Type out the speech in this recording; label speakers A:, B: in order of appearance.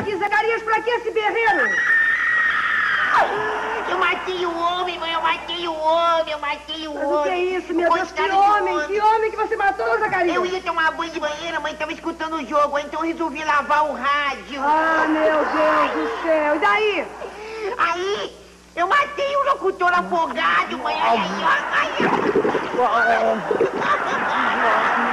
A: aqui, Zacarias, pra que esse berreiro?
B: Eu matei o homem, mãe, eu matei o homem.
A: Mas o que é isso, meu Deus? Que homem que você matou, Zacarias?
B: Eu ia tomar banho de banheira, mãe, tava escutando o jogo, então eu resolvi lavar o rádio.
A: Ah, meu Deus do céu. E daí?
B: Aí, eu matei o locutor afogado, mãe. Ai.